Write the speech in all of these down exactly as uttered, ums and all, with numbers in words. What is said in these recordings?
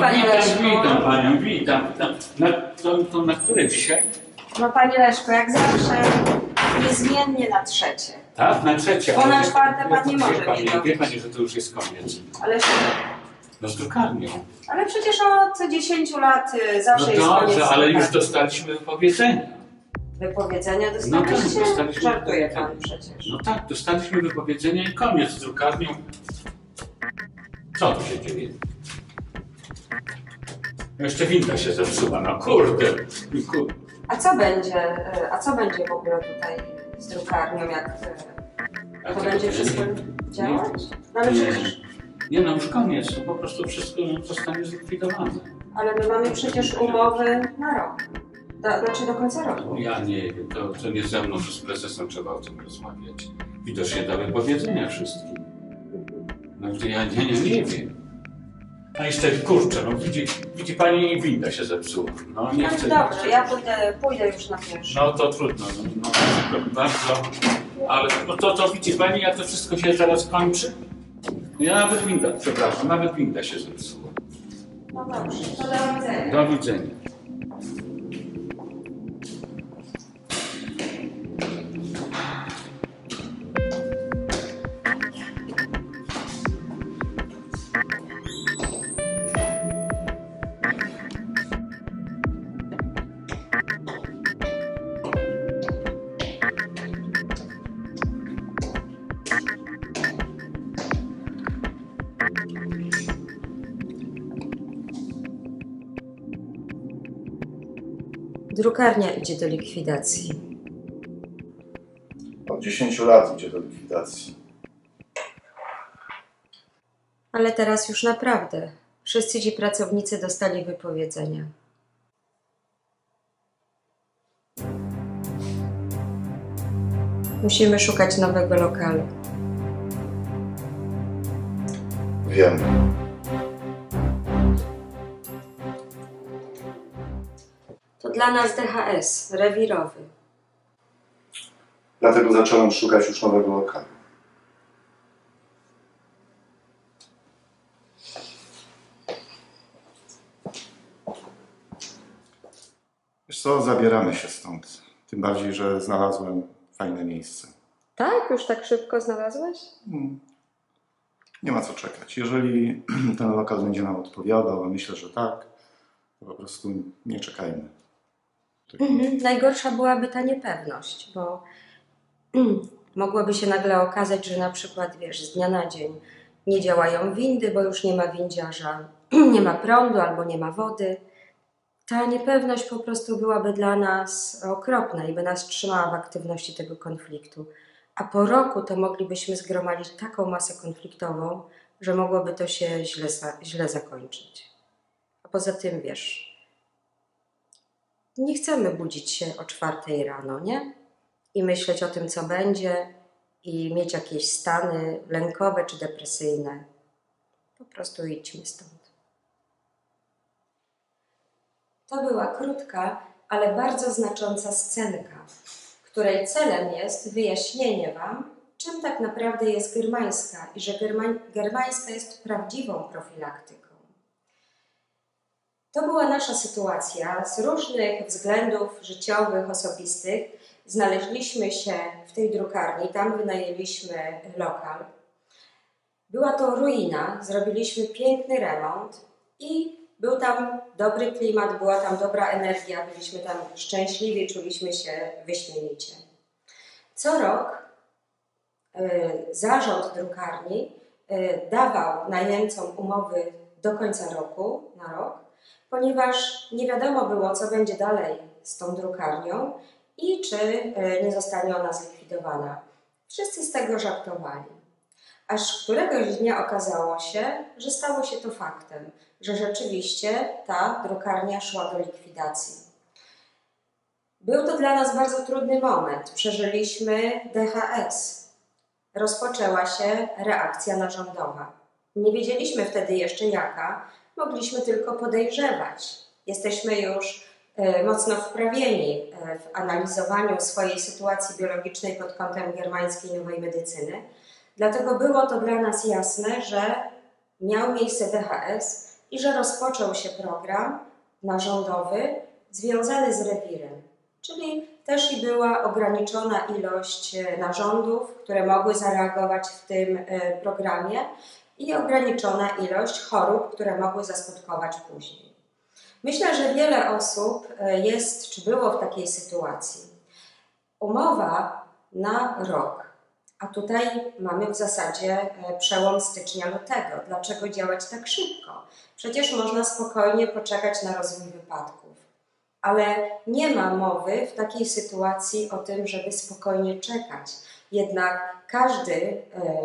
Panie witam, Leszku. witam Panią, witam. witam. Na, to, to na które dzisiaj? No Panie Leszku, jak zawsze niezmiennie na trzecie. Tak, na trzecie. Bo na Ale czwarte wie- Pan nie wie może Pani, nie Wie robić. Pani, że to już jest koniec. Ale, No z drukarnią. ale przecież od dziesięciu lat y, zawsze No jest koniec. dobrze, ale już drukarni. dostaliśmy wypowiedzenia. Wypowiedzenia No tak, dostaliście? dostaliśmy Żartuje wypowiedzenia. Pan przecież. No tak, dostaliśmy wypowiedzenia i koniec z drukarnią. Co tu się dzieje? Jeszcze winda się zepsuła, no kurde. kurde. A co będzie, y, a co będzie w ogóle tutaj z drukarnią, jak y, A to tego będzie nie- wszystko nie- działać? No ale Nie, przecież, nie no już koniec, no po prostu wszystko zostanie zlikwidowane. ale my mamy przecież umowy na rok. Do, znaczy do końca roku. Ja nie wiem, to, to nie ze mną, że z prezesem trzeba o tym rozmawiać. Widocznie do wypowiedzenia wszystkim. No ja nie, nie, nie wiem. A jeszcze kurczę, no widzi, widzi Pani, winda się zepsuła. No nie No chcę. dobrze, ja pójdę, pójdę już na pieszo. No to trudno, no, no przykro mi bardzo. Ale no to, to widzi Pani, jak to wszystko się zaraz kończy? Ja nawet winda, przepraszam, nawet winda się zepsuła. No dobrze, to do widzenia. Do widzenia. Drukarnia idzie do likwidacji. Od dziesięciu lat idzie do likwidacji. Ale teraz już naprawdę. Wszyscy ci pracownicy dostali wypowiedzenia. Musimy szukać nowego lokalu. Wiem. To dla nas D H S, rewirowy. Dlatego zacząłem szukać już nowego lokalu. Wiesz co, zabieramy się stąd. Tym bardziej, że znalazłem fajne miejsce. Tak? Już tak szybko znalazłeś? Hmm. Nie ma co czekać. Jeżeli ten lokal będzie nam odpowiadał, a myślę, że tak, to po prostu nie czekajmy. Mhm. Najgorsza byłaby ta niepewność, bo mogłoby się nagle okazać, że na przykład, wiesz, z dnia na dzień nie działają windy, bo już nie ma windziarza, nie ma prądu albo nie ma wody. Ta niepewność po prostu byłaby dla nas okropna i by nas trzymała w aktywności tego konfliktu. A po roku to moglibyśmy zgromadzić taką masę konfliktową, że mogłoby to się źle, źle zakończyć. A poza tym, wiesz, nie chcemy budzić się o czwartej rano, nie? I myśleć o tym, co będzie, i mieć jakieś stany lękowe czy depresyjne. Po prostu idźmy stąd. To była krótka, ale bardzo znacząca scenka, której celem jest wyjaśnienie Wam, czym tak naprawdę jest germańska i że germań, germańska jest prawdziwą profilaktyką. To była nasza sytuacja. Z różnych względów życiowych, osobistych znaleźliśmy się w tej drukarni, tam wynajęliśmy lokal. Była to ruina, zrobiliśmy piękny remont i był tam dobry klimat, była tam dobra energia, byliśmy tam szczęśliwi, czuliśmy się wyśmienicie. Co rok y, zarząd drukarni y, dawał najemcom umowy do końca roku, na rok, ponieważ nie wiadomo było, co będzie dalej z tą drukarnią i czy y, nie zostanie ona zlikwidowana. Wszyscy z tego żartowali. Aż któregoś dnia okazało się, że stało się to faktem, że rzeczywiście ta drukarnia szła do likwidacji. Był to dla nas bardzo trudny moment. Przeżyliśmy D H S. Rozpoczęła się reakcja narządowa. Nie wiedzieliśmy wtedy jeszcze jaka, mogliśmy tylko podejrzewać. Jesteśmy już e, mocno wprawieni e, w analizowaniu swojej sytuacji biologicznej pod kątem germańskiej nowej medycyny. Dlatego było to dla nas jasne, że miał miejsce D H S i że rozpoczął się program narządowy związany z rewirem, czyli też i była ograniczona ilość narządów, które mogły zareagować w tym programie i ograniczona ilość chorób, które mogły zaskutkować później. Myślę, że wiele osób jest, czy było w takiej sytuacji. Umowa na rok, a tutaj mamy w zasadzie przełom stycznia-lutego. Dlaczego działać tak szybko? Przecież można spokojnie poczekać na rozwój wypadków. Ale nie ma mowy w takiej sytuacji o tym, żeby spokojnie czekać. Jednak każdy e,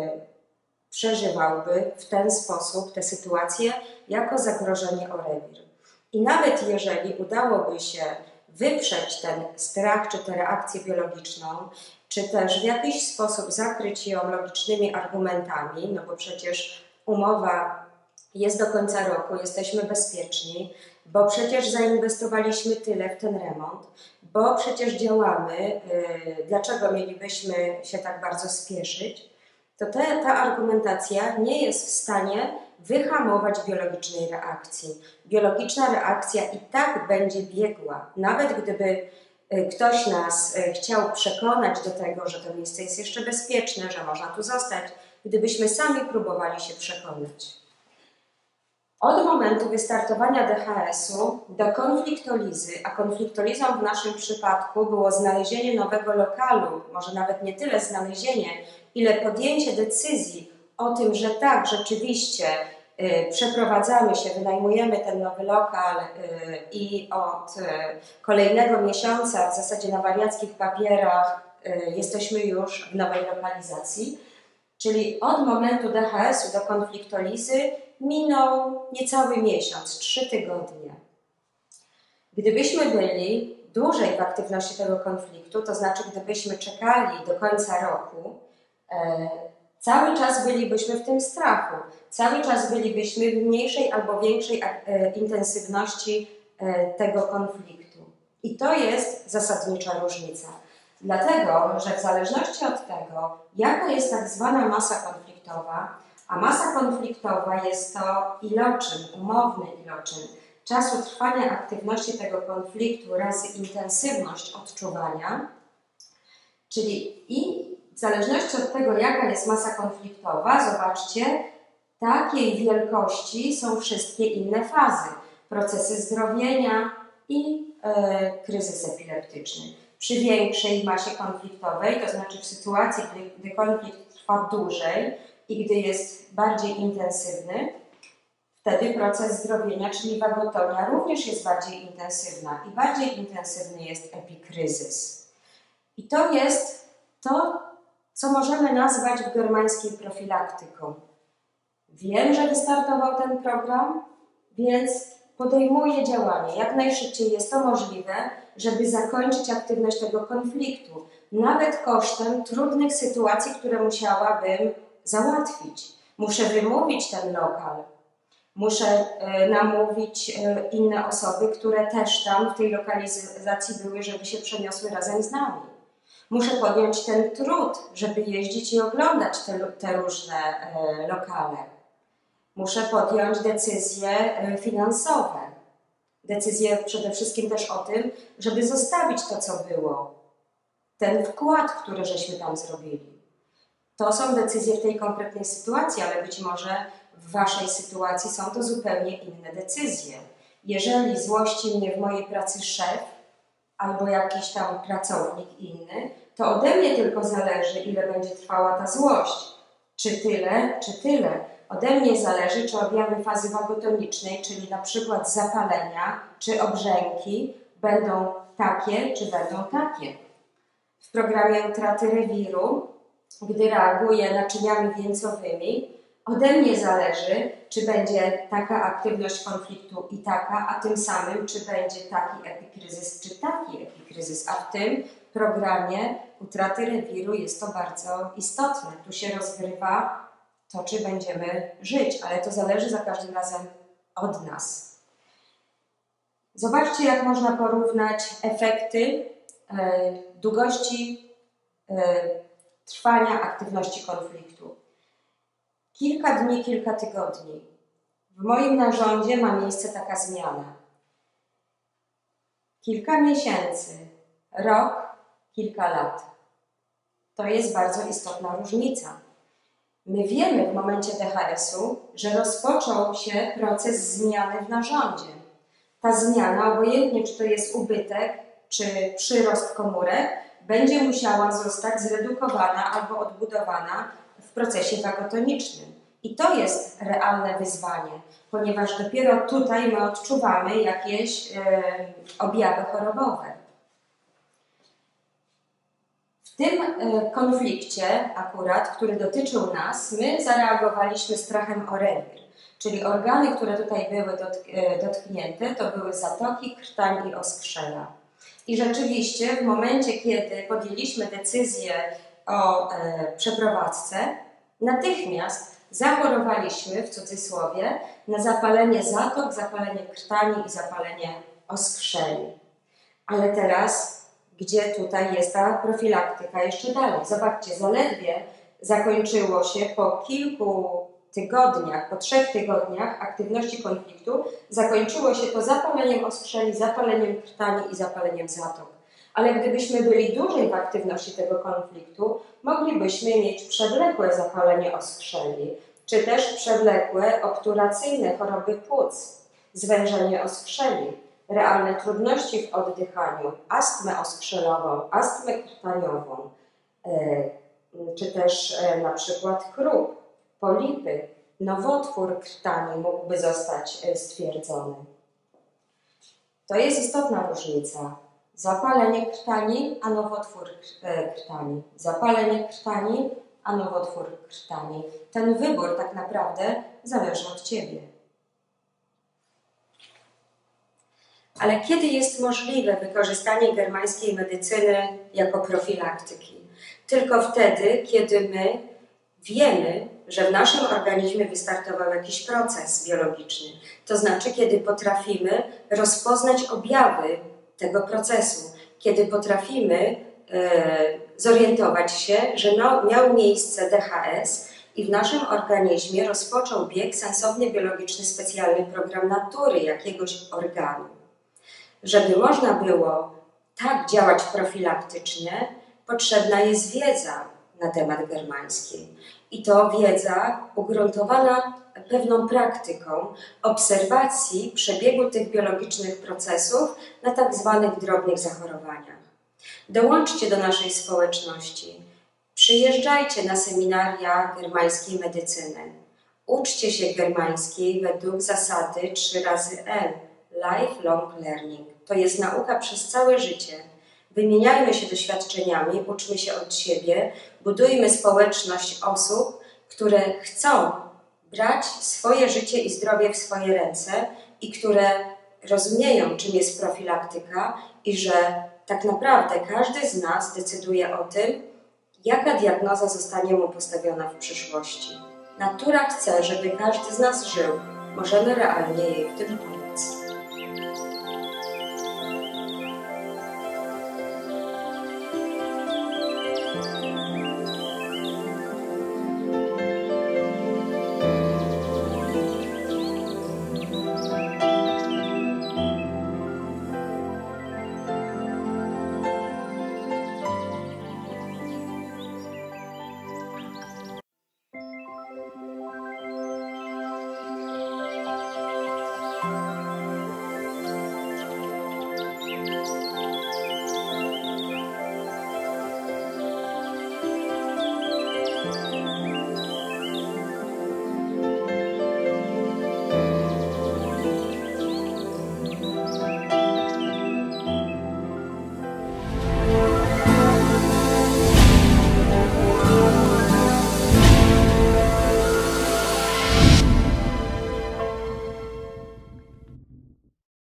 przeżywałby w ten sposób tę sytuację jako zagrożenie o rewir. I nawet jeżeli udałoby się wyprzeć ten strach czy tę reakcję biologiczną, czy też w jakiś sposób zakryć ją logicznymi argumentami, no bo przecież umowa jest do końca roku, jesteśmy bezpieczni, bo przecież zainwestowaliśmy tyle w ten remont, bo przecież działamy, yy, dlaczego mielibyśmy się tak bardzo spieszyć, to te, ta argumentacja nie jest w stanie wyhamować biologicznej reakcji. Biologiczna reakcja i tak będzie biegła, nawet gdyby ktoś nas chciał przekonać do tego, że to miejsce jest jeszcze bezpieczne, że można tu zostać, gdybyśmy sami próbowali się przekonać. Od momentu wystartowania D H S-u do konfliktolizy, a konfliktolizą w naszym przypadku było znalezienie nowego lokalu, może nawet nie tyle znalezienie, ile podjęcie decyzji o tym, że tak, rzeczywiście y, przeprowadzamy się, wynajmujemy ten nowy lokal y, i od y, kolejnego miesiąca w zasadzie na wariackich papierach y, jesteśmy już w nowej lokalizacji. Czyli od momentu D H S-u do konfliktolizy minął niecały miesiąc, trzy tygodnie. Gdybyśmy byli dłużej w aktywności tego konfliktu, to znaczy gdybyśmy czekali do końca roku, e, cały czas bylibyśmy w tym strachu, cały czas bylibyśmy w mniejszej albo większej e, intensywności e, tego konfliktu. I to jest zasadnicza różnica. Dlatego, że w zależności od tego, jaka jest tak zwana masa konfliktowa, a masa konfliktowa jest to iloczyn, umowny iloczyn czasu trwania aktywności tego konfliktu razy intensywność odczuwania, czyli i w zależności od tego, jaka jest masa konfliktowa, zobaczcie, takiej wielkości są wszystkie inne fazy, procesy zdrowienia i e, kryzys epileptyczny. Przy większej masie konfliktowej, to znaczy w sytuacji, gdy, gdy konflikt trwa dłużej i gdy jest bardziej intensywny, wtedy proces zdrowienia, czyli wagotonia, również jest bardziej intensywna i bardziej intensywny jest epikryzys. I to jest to, co możemy nazwać w germańskiej profilaktyką. Wiem, że wystartował ten program, więc podejmuję działanie. Jak najszybciej jest to możliwe, żeby zakończyć aktywność tego konfliktu, nawet kosztem trudnych sytuacji, które musiałabym załatwić. Muszę wymówić ten lokal, muszę y, namówić y, inne osoby, które też tam w tej lokalizacji były, żeby się przeniosły razem z nami. Muszę podjąć ten trud, żeby jeździć i oglądać te, te różne y, lokale. Muszę podjąć decyzje y, finansowe. Decyzję przede wszystkim też o tym, żeby zostawić to, co było. Ten wkład, który żeśmy tam zrobili. To są decyzje w tej konkretnej sytuacji, ale być może w waszej sytuacji są to zupełnie inne decyzje. Jeżeli złości mnie w mojej pracy szef albo jakiś tam pracownik inny, to ode mnie tylko zależy, ile będzie trwała ta złość. Czy tyle, czy tyle. Ode mnie zależy, czy objawy fazy wagotonicznej, czyli na przykład zapalenia czy obrzęki, będą takie, czy będą takie. W programie utraty rewiru, gdy reaguję naczyniami wieńcowymi, ode mnie zależy, czy będzie taka aktywność konfliktu i taka, a tym samym, czy będzie taki epikryzys, czy taki epikryzys. A w tym programie utraty rewiru jest to bardzo istotne. Tu się rozgrywa to, czy będziemy żyć, ale to zależy za każdym razem od nas. Zobaczcie, jak można porównać efekty e, długości e, trwania aktywności konfliktu. Kilka dni, kilka tygodni. W moim narządzie ma miejsce taka zmiana. Kilka miesięcy, rok, kilka lat. To jest bardzo istotna różnica. My wiemy w momencie D H S-u, że rozpoczął się proces zmiany w narządzie. Ta zmiana, obojętnie czy to jest ubytek, czy przyrost komórek, będzie musiała zostać zredukowana albo odbudowana w procesie wagotonicznym. I to jest realne wyzwanie, ponieważ dopiero tutaj my odczuwamy jakieś e, objawy chorobowe. W tym e, konflikcie akurat, który dotyczył nas, my zareagowaliśmy strachem o rewir. Czyli organy, które tutaj były dotk e, dotknięte, to były zatoki, krtań i oskrzela. I rzeczywiście w momencie, kiedy podjęliśmy decyzję o e, przeprowadzce, natychmiast zachorowaliśmy, w cudzysłowie, na zapalenie zatok, zapalenie krtani i zapalenie oskrzeli. Ale teraz, gdzie tutaj jest ta profilaktyka jeszcze dalej? Zobaczcie, zaledwie zakończyło się po kilku tygodniach, po trzech tygodniach aktywności konfliktu, zakończyło się to zapaleniem oskrzeli, zapaleniem krtani i zapaleniem zatok. Ale gdybyśmy byli dłużej w aktywności tego konfliktu, moglibyśmy mieć przewlekłe zapalenie oskrzeli, czy też przewlekłe obturacyjne choroby płuc, zwężenie oskrzeli, realne trudności w oddychaniu, astmę oskrzelową, astmę krtaniową, czy też na przykład krup, polipy, nowotwór krtani mógłby zostać stwierdzony. To jest istotna różnica. Zapalenie krtani, a nowotwór krtani. Zapalenie krtani, a nowotwór krtani. Ten wybór tak naprawdę zależy od Ciebie. Ale kiedy jest możliwe wykorzystanie germańskiej medycyny jako profilaktyki? Tylko wtedy, kiedy my wiemy, że w naszym organizmie wystartował jakiś proces biologiczny. To znaczy, kiedy potrafimy rozpoznać objawy tego procesu, kiedy potrafimy e, zorientować się, że no, miał miejsce D H S i w naszym organizmie rozpoczął bieg sensowny, biologiczny, specjalny program natury jakiegoś organu. Żeby można było tak działać profilaktycznie, potrzebna jest wiedza na temat germańskiej. I to wiedza ugruntowana pewną praktyką obserwacji przebiegu tych biologicznych procesów na tak zwanych drobnych zachorowaniach. Dołączcie do naszej społeczności. Przyjeżdżajcie na seminaria germańskiej medycyny. Uczcie się germańskiej według zasady trzy razy L. Lifelong learning. To jest nauka przez całe życie. Wymieniajmy się doświadczeniami, uczmy się od siebie, budujmy społeczność osób, które chcą brać swoje życie i zdrowie w swoje ręce i które rozumieją, czym jest profilaktyka i że tak naprawdę każdy z nas decyduje o tym, jaka diagnoza zostanie mu postawiona w przyszłości. Natura chce, żeby każdy z nas żył. Możemy realnie jej w tym pomóc.